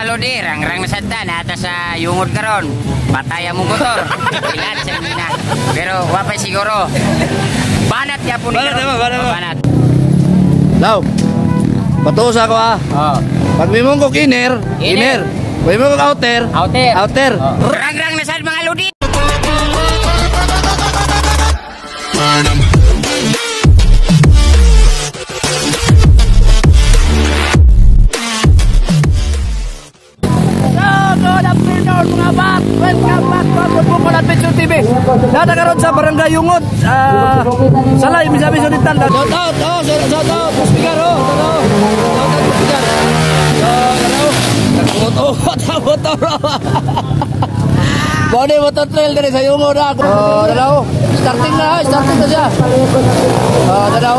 Lodi, rang-rang na sadta na atas sa yungod karon. Pataya mo motor. Ilan sa mina. Pero wapay siguro. Banat ya po ni karon. Banat. Law. Patusa ko Oh. Pag may mong ko inner. Pag may mong outer. Outer. Oh. Rang-rang na sad mga Lodi. Mga bak, welcome back to Football Adventure TV. Nada karon sa Barangay Yungod. Salay misabi sulitan. Shout out, speaker motor. Bode motor trail dari sa Yungod ako. Starting na siya. Dalaw.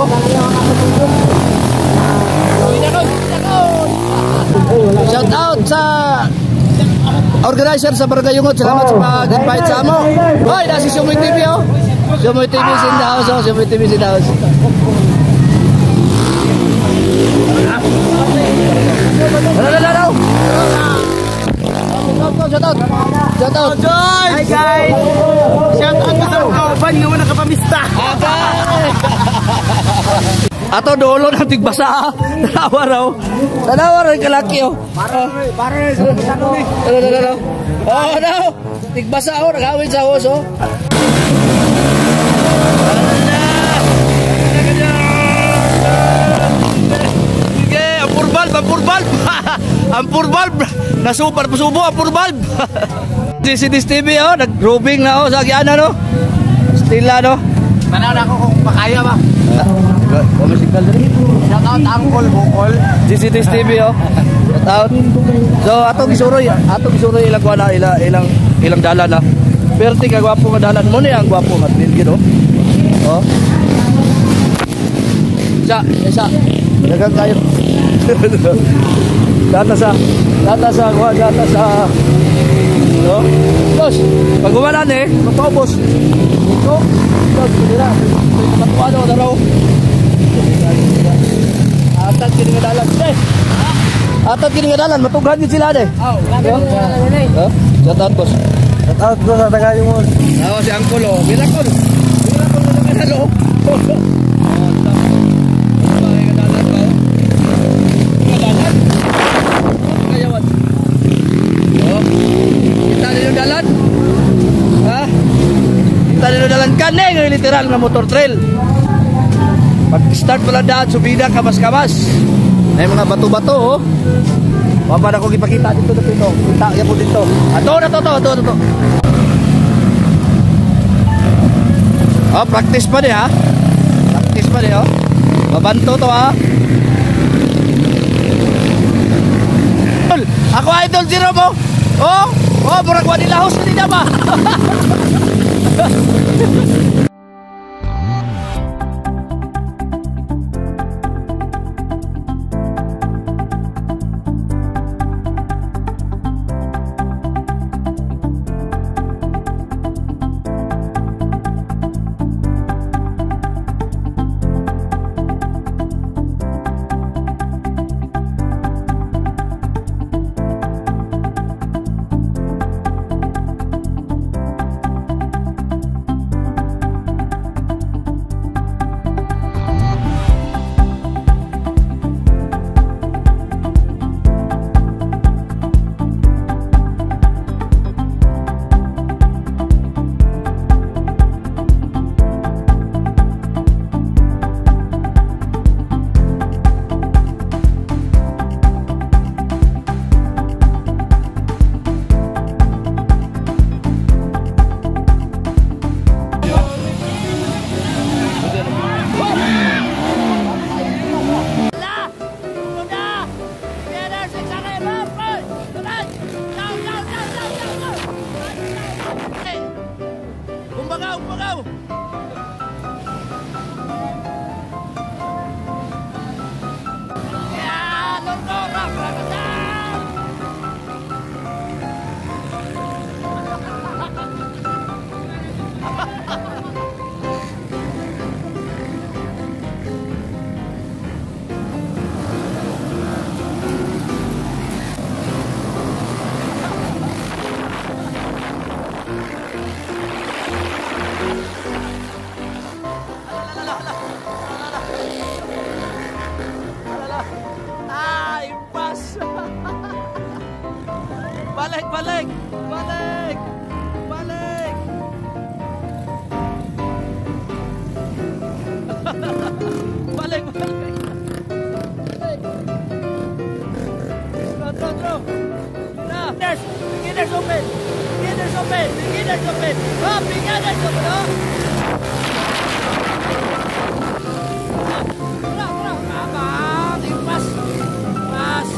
Shout out sa organizer sa Barangay Yungod, salamat sa pag-invite sa amo. Hoy, nasi Sumoy TV oh. Sumoy TV is in the house oh. Sumoy TV is in the house. Hello. Shout out. Hi guys. Shout out sa kaban nga wala kapamista. Ato dolo ng tigbasa. Tanawa raw kalaki oh. Pare. Oh no. Tigbasa oh, nagawin sa hoso. Sige, ampur valve. Ampur valve. Nasupar pasubo ampur valve. CCTV TV oh, nag-grooving na oh sa agiana no. Stila no. Tanaw na ako kung makaya ba. Musical dali. Shout out Angkol Bukol. CCTV TV oh. Shout out. So atong gisuroy ilang kuana ilang dalan na. Perti ka gwapo nga dalan mo ni ang gwapo nga gid oh. Oh. Isa. Dagang kayo. Data sa. No? Dos. Pag umalan magpaubos. So, dira. Matuano na raw. Atat kini nga dalan. Atat kini nga dalan, matughan gid sila Oh. Shout out boss. Shout out boss sa taga Yungod. Si Angkol oh. Miracle na kanalo. Dalan kaneng literal na motor trail. Pag start pala daan subida kamas-kamas. May mga bato-bato oh. Wapa na ko gipakita dito. Kita ya po dito. Ato. Oh, practice pa di ha. Oh. Mabanto to ha. Ako idol zero mo. Oh, murag wa nilahos ni ba? Balik, balik. Balik. Balik. Balik, balik. Throw. Beginners. Beginners open. Beginners open. Beginners open. Oh, beginners open. Oh. Kurang. Abang. Pas. Pas.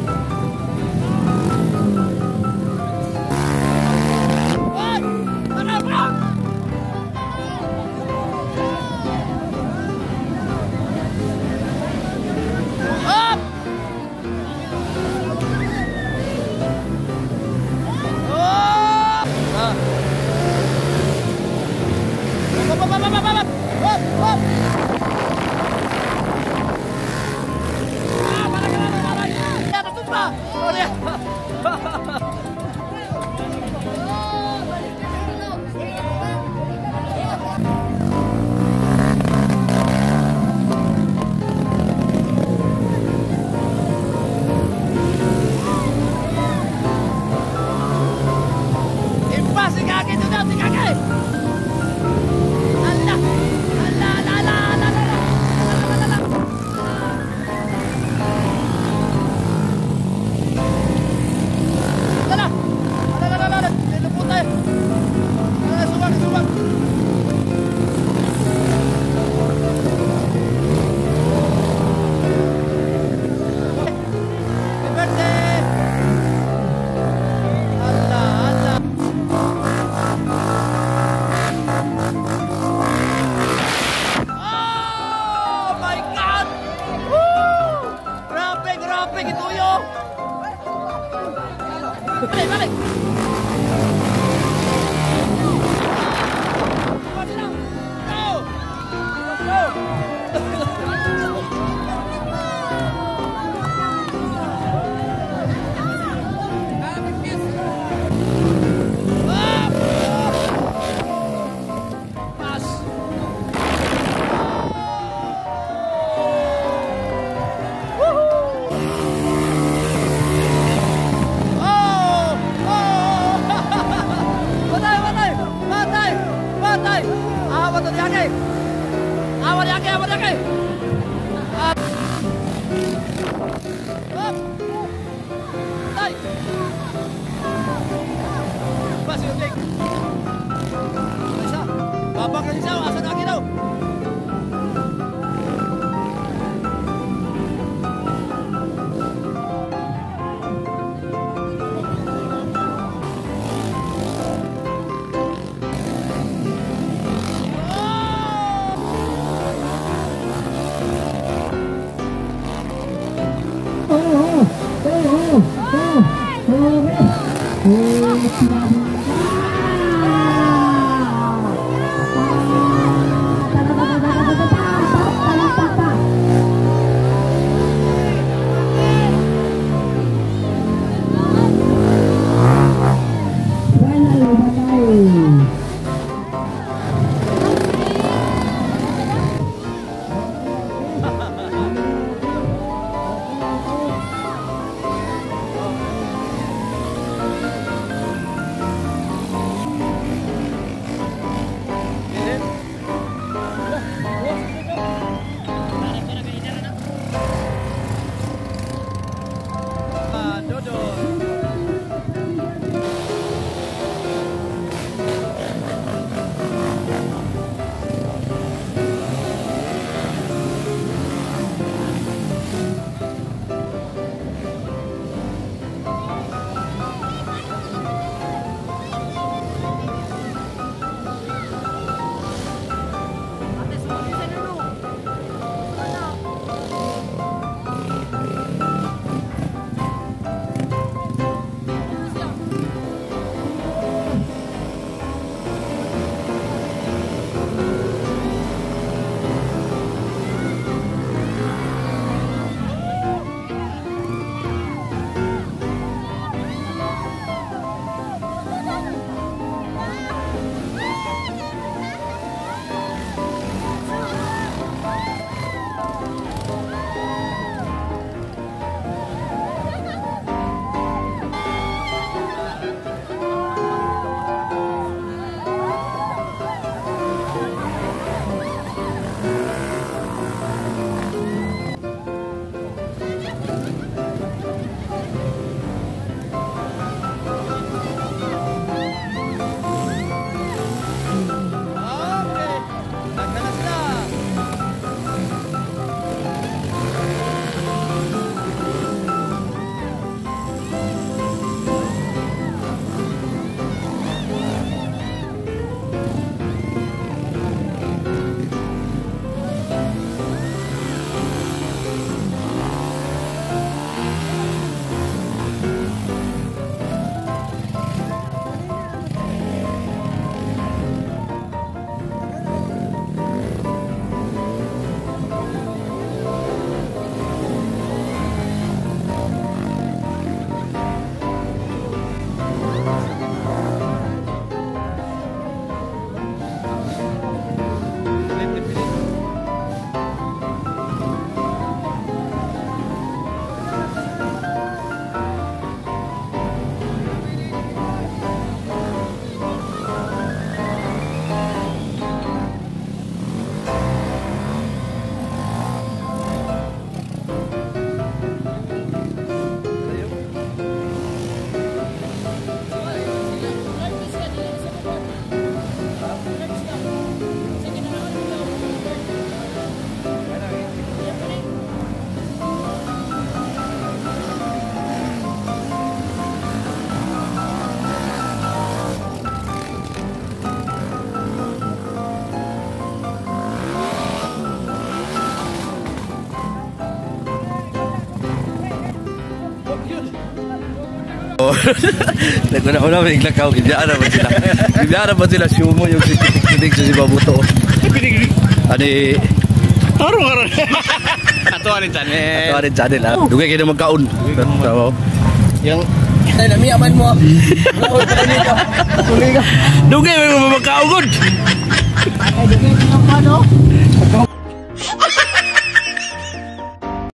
Balik. Babak lagi jauh, asal lagi tau. Oh. Naguna-una may iglakaw. Ibiyaan naman sila. Ibiyaan naman sila. Sumo yung sitik sa si Babuto. Ani... Harong. Atuan ni channel. Atuan ni channel ha. Dugay kayo na magkaon. Yang ay nami aman mo. Dugay may magkaon gud. Ay dugay mo ano?